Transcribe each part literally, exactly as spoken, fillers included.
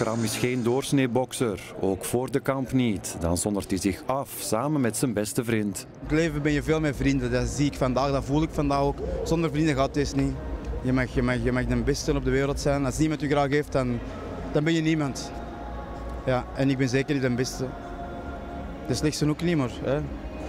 Schram is geen doorsneebokser, ook voor de kamp niet. Dan zondert hij zich af, samen met zijn beste vriend. In het leven ben je veel met vrienden, dat zie ik vandaag, dat voel ik vandaag ook. Zonder vrienden gaat het niet. Je mag, je, mag, je mag de beste op de wereld zijn. Als niemand je graag heeft, dan, dan ben je niemand. Ja, en ik ben zeker niet de beste. De slechtste ook niet meer. Hè?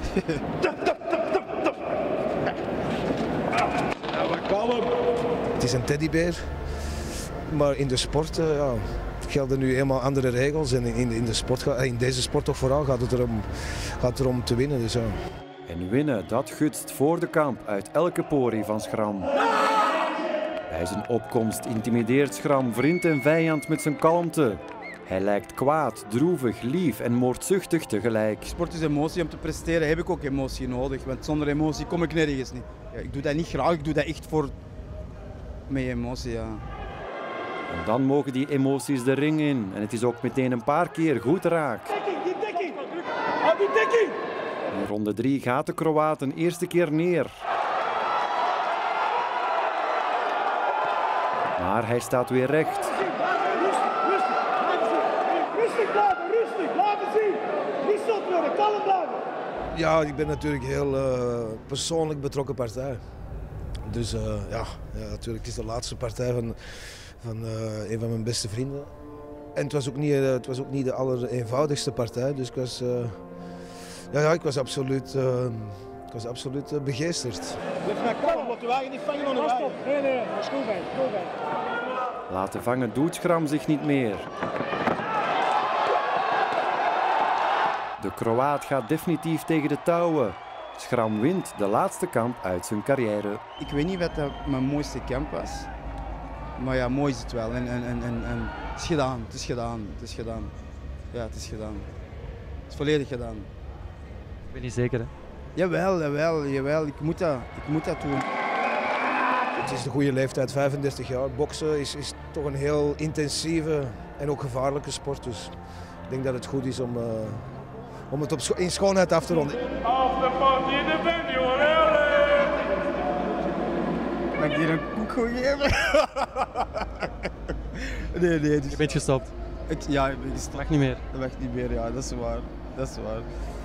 Het is een teddybeer, maar in de sport uh, ja, gelden nu helemaal andere regels. En in, in, de sport, in deze sport toch vooral gaat het erom, gaat het erom te winnen. Dus, ja. En winnen, dat gutst voor de kamp uit elke porie van Schram. Bij zijn opkomst intimideert Schram vriend en vijand met zijn kalmte. Hij lijkt kwaad, droevig, lief en moordzuchtig tegelijk. Sport is emotie, om te presteren heb ik ook emotie nodig, want zonder emotie kom ik nergens niet. Ja, ik doe dat niet graag, ik doe dat echt voor met emotie. Ja. En dan mogen die emoties de ring in en het is ook meteen een paar keer goed raak. Dekking, die dekking! Hou die dekking! In ronde drie gaat de Kroaat een eerste keer neer. Maar hij staat weer recht. Rustig, rustig, laten zien. Rustig blijven, rustig, laten zien. Niet zot worden, kalm blijven. Ja, ik ben natuurlijk heel uh, persoonlijk betrokken partij. Dus uh, ja, ja, natuurlijk, het is de laatste partij van, van uh, een van mijn beste vrienden. En het was ook niet, uh, het was ook niet de allereenvoudigste partij, dus ik was, uh, ja, ja, ik was absoluut, uh, ik was absoluut uh, begeesterd. Blijf maar kalm, want de wagen niet vangen aan de wagen. Nee, nee, dat is goed bij, goed bij. Laten vangen doet Schram zich niet meer. De Kroaat gaat definitief tegen de touwen. Schram wint de laatste kamp uit zijn carrière. Ik weet niet wat dat mijn mooiste kamp was. Maar ja, mooi is het wel. En, en, en, en, en het is gedaan, het is gedaan, het is gedaan. Ja, het is gedaan. Het is volledig gedaan. Ik ben niet zeker, hè? Jawel, jawel, jawel. Ik moet dat, ik moet dat doen. Het is de goede leeftijd, vijfendertig jaar. Boksen is, is toch een heel intensieve en ook gevaarlijke sport. Dus ik denk dat het goed is om, uh, om het op scho in schoonheid af te ronden. Mag ik hier een koek gewoon geven? nee, nee. Dus... Je bent gestopt. Ik, ja, ik ben gestopt. Mag niet meer. Dat mag niet meer, ja, dat is waar. Dat is waar.